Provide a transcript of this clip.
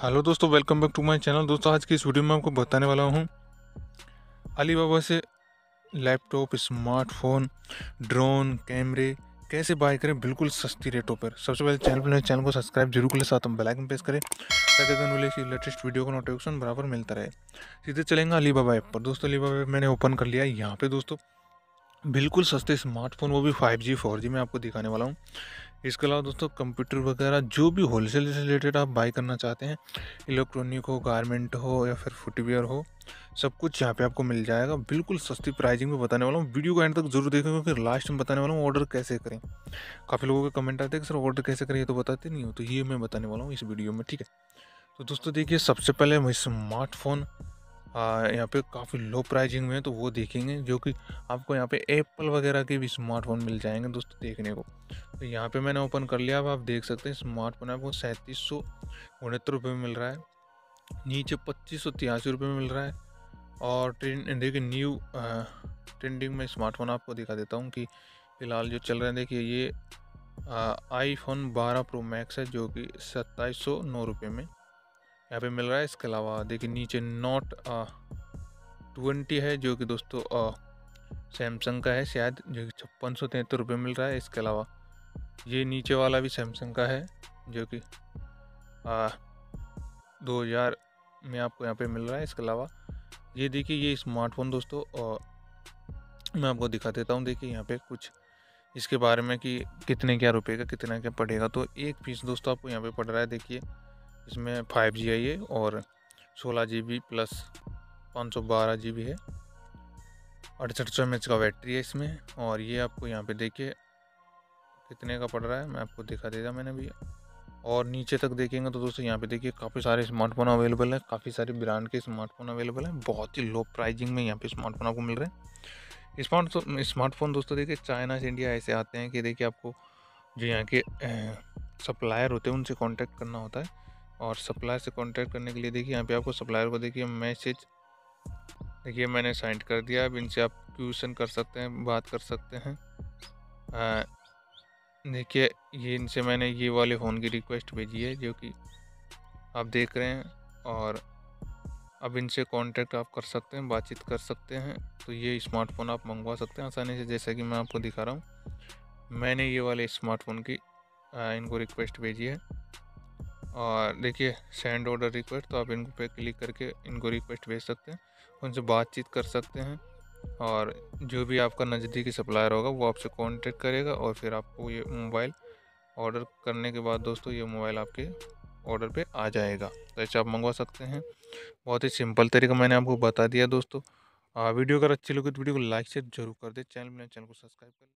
Hello दोस्तों, welcome back to my channel. दोस्तों, आज की इस वीडियो में आपको बताने वाला हूँ अलीबाबा से लैपटॉप, स्मार्टफोन, ड्रोन, कैमरे कैसे बाय करें बिल्कुल सस्ती रेटों पर। सबसे पहले चैनल को सब्सक्राइब जरूर करें, साथ में बेल आइकन प्रेस करें ताकि आने वाले इसी लेटेस्ट वीडियो का नोटिफिकेशन बराबर मिलता रहे। सीधे चलेंगे अलीबाबा ऐप पर। दोस्तों, अलीबाबा ऐप मैंने ओपन कर लिया है। यहाँ पे दोस्तों बिल्कुल सस्ते स्मार्टफोन, वो भी 5G 4G में आपको दिखाने वाला हूँ। इसके अलावा दोस्तों कंप्यूटर वगैरह जो भी होलसेल से रिलेटेड आप बाई करना चाहते हैं, इलेक्ट्रॉनिक हो, गारमेंट हो या फिर फुटवियर हो, सब कुछ यहाँ पे आपको मिल जाएगा बिल्कुल सस्ती प्राइसिंग में बताने वाला हूँ। वीडियो को एंड तक जरूर देखेंगे, फिर लास्ट में बताने वाला हूँ ऑर्डर कैसे करें। काफ़ी लोगों के कमेंट आते हैं कि सर ऑर्डर कैसे करें, ये तो बताते नहीं हो, तो ये मैं बताने वाला हूँ इस वीडियो में, ठीक है। तो दोस्तों देखिए, सबसे पहले हम स्मार्टफोन यहाँ पे काफ़ी लो प्राइसिंग में है, तो वो देखेंगे, जो कि आपको यहाँ पे एप्पल वगैरह के भी स्मार्टफोन मिल जाएंगे दोस्तों देखने को। तो यहाँ पे मैंने ओपन कर लिया। अब आप देख सकते हैं स्मार्टफोन आपको 3769 रुपये में मिल रहा है, नीचे 2583 रुपये में मिल रहा है। और देखिए न्यू ट्रेंडिंग में स्मार्टफोन आपको दिखा देता हूँ कि फ़िलहाल जो चल रहे हैं। देखिए ये iPhone 12 प्रो मैक्स है, जो कि 2709 रुपये में यहाँ पे मिल रहा है। इसके अलावा देखिए नीचे नोट 20 है, जो कि दोस्तों सैमसंग का है शायद, जो कि 5673 रुपये मिल रहा है। इसके अलावा ये नीचे वाला भी सैमसंग का है, जो कि 2000 में आपको यहाँ पे मिल रहा है। इसके अलावा ये देखिए ये स्मार्टफोन दोस्तों मैं आपको दिखा देता हूँ। देखिए यहाँ पे कुछ इसके बारे में कि कितने क्या रुपए का कितना क्या पड़ेगा। तो एक पीस दोस्तों आपको यहाँ पे पड़ रहा है। देखिए इसमें 5G है ये, और 16 GB प्लस 512 GB है, 6800 mAh का बैटरी है इसमें। और ये आपको यहाँ पे देखिए कितने का पड़ रहा है, मैं आपको दिखा देता मैंने भी। और नीचे तक देखेंगे तो दोस्तों यहाँ पे देखिए काफ़ी सारे स्मार्टफोन अवेलेबल है, काफ़ी सारे ब्रांड के स्मार्टफोन अवेलेबल है, बहुत ही लो प्राइसिंग में यहाँ पे स्मार्टफोन आपको मिल रहे हैं। स्मार्टफोन दोस्तों देखिए चाइना से इंडिया ऐसे आते हैं कि देखिए आपको जो यहाँ के सप्लायर होते हैं उनसे कांटेक्ट करना होता है। और सप्लायर से कांटेक्ट करने के लिए देखिए यहाँ पे आपको सप्लायर को देखिए मैसेज, देखिए मैंने सेंड कर दिया। अब इनसे आप क्वेश्चन कर सकते हैं, बात कर सकते हैं। देखिए ये इनसे मैंने ये वाले फ़ोन की रिक्वेस्ट भेजी है, जो कि आप देख रहे हैं। और अब इनसे कांटेक्ट आप कर सकते हैं, बातचीत कर सकते हैं। तो ये स्मार्टफोन आप मंगवा सकते हैं आसानी से, जैसा कि मैं आपको दिखा रहा हूँ। मैंने ये वाले स्मार्टफोन की इनको रिक्वेस्ट भेजी है। और देखिए सेंड ऑर्डर रिक्वेस्ट, तो आप इन पे क्लिक करके इनको रिक्वेस्ट भेज सकते हैं, उनसे बातचीत कर सकते हैं। और जो भी आपका नज़दीकी सप्लायर होगा वो आपसे कांटेक्ट करेगा, और फिर आपको ये मोबाइल ऑर्डर करने के बाद दोस्तों ये मोबाइल आपके ऑर्डर पे आ जाएगा। तो ऐसे आप मंगवा सकते हैं। बहुत ही सिंपल तरीका मैंने आपको बता दिया दोस्तों। वीडियो अगर अच्छी लगी तो वीडियो को लाइक से जरूर कर दे, चैनल को सब्सक्राइब कर